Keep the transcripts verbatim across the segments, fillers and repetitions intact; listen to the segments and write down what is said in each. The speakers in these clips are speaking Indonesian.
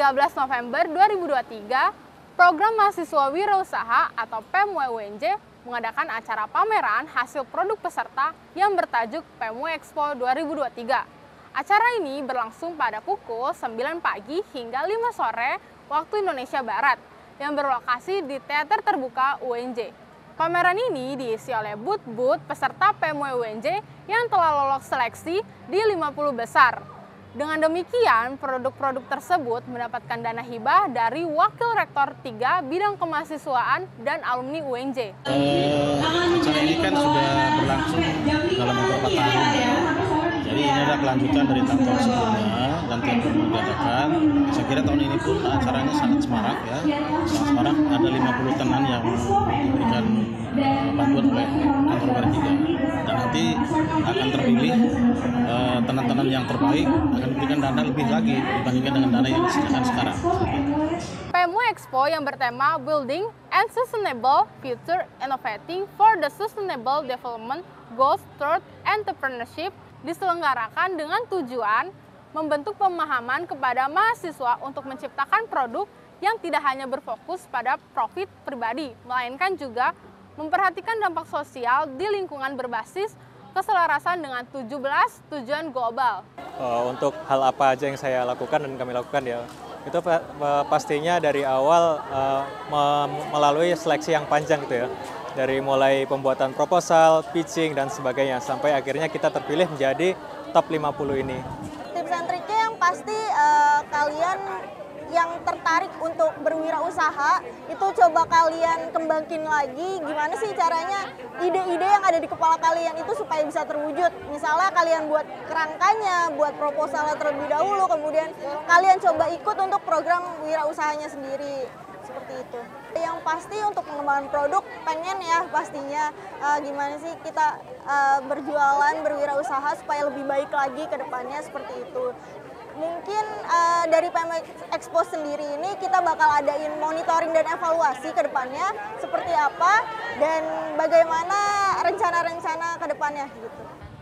tiga belas November dua ribu dua puluh tiga, Program Mahasiswa Wirausaha atau P M W U N J mengadakan acara pameran hasil produk peserta yang bertajuk P M W Expo dua ribu dua puluh tiga. Acara ini berlangsung pada pukul sembilan pagi hingga lima sore waktu Indonesia Barat yang berlokasi di Teater Terbuka U N J. Pameran ini diisi oleh booth-booth peserta P M W U N J yang telah lolos seleksi di lima puluh besar. Dengan demikian, produk-produk tersebut mendapatkan dana hibah dari Wakil Rektor tiga Bidang Kemahasiswaan dan Alumni U N J. Uh, acara ini kan sudah berlangsung dalam beberapa tahun. Jadi ini adalah kelanjutan dari tahun-tahun sebelumnya dan tiap tahun diadakan. Saya kira tahun ini pun acaranya sangat semarak ya. Sangat semarak, ada lima puluh tenan yang diberikan bantuan oleh kantor wilayah tiga. Dan nanti akan terpilih uh, tenan-tenan yang terbaik akan diberikan dana lebih lagi dibandingkan dengan dana yang disediakan sekarang. P M W Expo yang bertema Building and Sustainable Future Innovating for the Sustainable Development Goals Through Entrepreneurship diselenggarakan dengan tujuan membentuk pemahaman kepada mahasiswa untuk menciptakan produk yang tidak hanya berfokus pada profit pribadi, melainkan juga memperhatikan dampak sosial di lingkungan berbasis keselarasan dengan tujuh belas tujuan global. Uh, untuk hal apa aja yang saya lakukan dan kami lakukan ya, itu pastinya dari awal uh, melalui seleksi yang panjang gitu ya. Dari mulai pembuatan proposal, pitching, dan sebagainya, sampai akhirnya kita terpilih menjadi top lima puluh ini. Tips and triknya yang pasti uh, kalian yang tertarik untuk berwirausaha, itu coba kalian kembangin lagi gimana sih caranya ide-ide yang ada di kepala kalian itu supaya bisa terwujud. Misalnya kalian buat kerangkanya, buat proposalnya terlebih dahulu, kemudian kalian coba ikut untuk program wirausahanya sendiri. Seperti itu. Yang pasti untuk pengembangan produk pengen ya pastinya uh, gimana sih kita uh, berjualan, berwirausaha supaya lebih baik lagi ke depannya seperti itu. Mungkin uh, dari P M W Expo sendiri ini kita bakal adain monitoring dan evaluasi ke depannya seperti apa dan bagaimana rencana-rencana ke depannya gitu.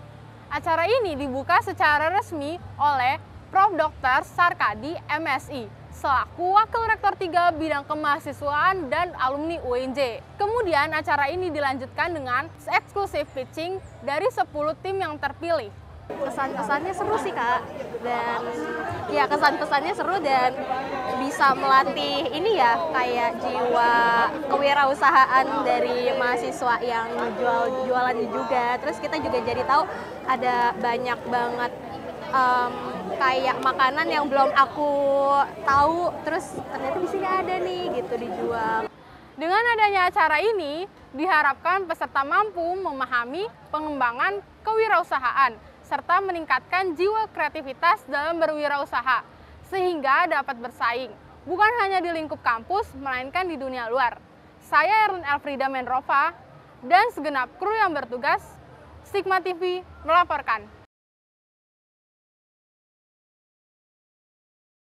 Acara ini dibuka secara resmi oleh Profesor Doktor Sarkadi M Si selaku Wakil Rektor tiga Bidang Kemahasiswaan dan Alumni U N J. Kemudian acara ini dilanjutkan dengan eksklusif pitching dari sepuluh tim yang terpilih. Kesan-kesannya seru sih Kak, dan ya kesan-kesannya seru dan bisa melatih ini ya kayak jiwa kewirausahaan dari mahasiswa yang jual jualan juga. Terus kita juga jadi tahu ada banyak banget um, kayak makanan yang belum aku tahu, terus ternyata di sini ada nih gitu dijual. Dengan adanya acara ini, diharapkan peserta mampu memahami pengembangan kewirausahaan serta meningkatkan jiwa kreativitas dalam berwirausaha, sehingga dapat bersaing, bukan hanya di lingkup kampus, melainkan di dunia luar. Saya Erlin Elfrida Menrova, dan segenap kru yang bertugas, Sigma T V melaporkan.